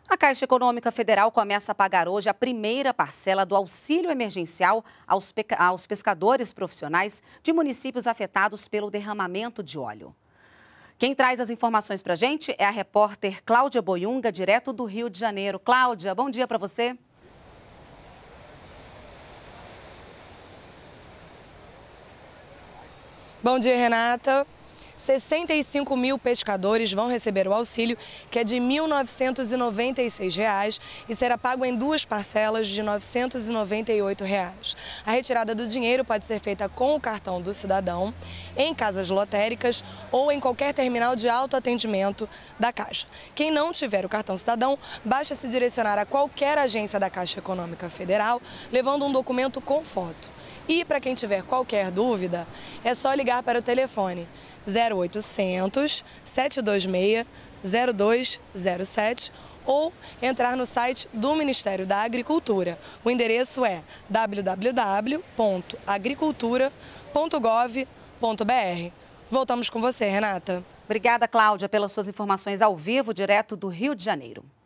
A Caixa Econômica Federal começa a pagar hoje a primeira parcela do auxílio emergencial aos pescadores profissionais de municípios afetados pelo derramamento de óleo. Quem traz as informações para a gente é a repórter Cláudia Boiunga, direto do Rio de Janeiro. Cláudia, bom dia para você. Bom dia, Renata. 65 mil pescadores vão receber o auxílio, que é de R$ 1.996 e será pago em duas parcelas de R$ 998. A retirada do dinheiro pode ser feita com o cartão do cidadão, em casas lotéricas ou em qualquer terminal de autoatendimento da Caixa. Quem não tiver o cartão cidadão, basta se direcionar a qualquer agência da Caixa Econômica Federal, levando um documento com foto. E para quem tiver qualquer dúvida, é só ligar para o telefone 0800 726 0207 ou entrar no site do Ministério da Agricultura. O endereço é www.agricultura.gov.br. Voltamos com você, Renata. Obrigada, Cláudia, pelas suas informações ao vivo, direto do Rio de Janeiro.